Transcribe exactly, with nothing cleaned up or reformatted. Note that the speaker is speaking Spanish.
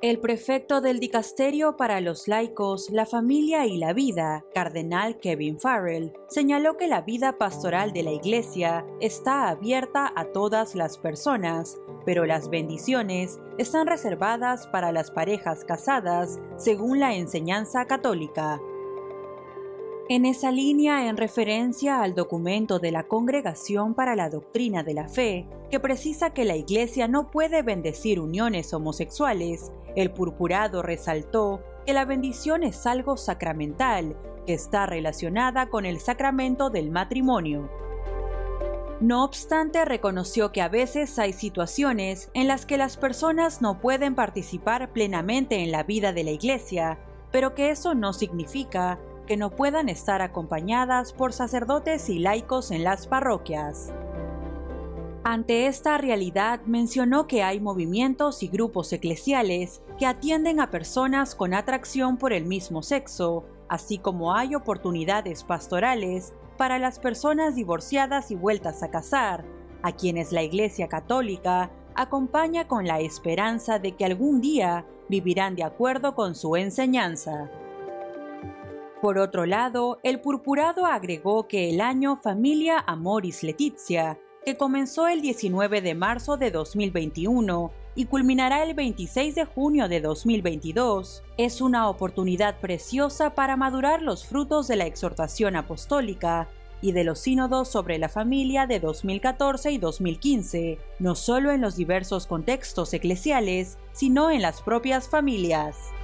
El prefecto del Dicasterio para los Laicos, la Familia y la Vida, cardenal Kevin Farrell, señaló que la vida pastoral de la Iglesia está abierta a todas las personas, pero las bendiciones están reservadas para las parejas casadas, según la enseñanza católica. En esa línea, en referencia al documento de la Congregación para la Doctrina de la Fe, que precisa que la Iglesia no puede bendecir uniones homosexuales, el purpurado resaltó que la bendición es algo sacramental, que está relacionada con el sacramento del matrimonio. No obstante, reconoció que a veces hay situaciones en las que las personas no pueden participar plenamente en la vida de la Iglesia, pero que eso no significa que no puedan estar acompañadas por sacerdotes y laicos en las parroquias. Ante esta realidad, mencionó que hay movimientos y grupos eclesiales que atienden a personas con atracción por el mismo sexo, así como hay oportunidades pastorales para las personas divorciadas y vueltas a casar, a quienes la Iglesia Católica acompaña con la esperanza de que algún día vivirán de acuerdo con su enseñanza. Por otro lado, el purpurado agregó que el año Familia Amoris Laetitia, que comenzó el diecinueve de marzo de dos mil veintiuno y culminará el veintiséis de junio de dos mil veintidós, es una oportunidad preciosa para madurar los frutos de la exhortación apostólica y de los sínodos sobre la familia de dos mil catorce y dos mil quince, no solo en los diversos contextos eclesiales, sino en las propias familias.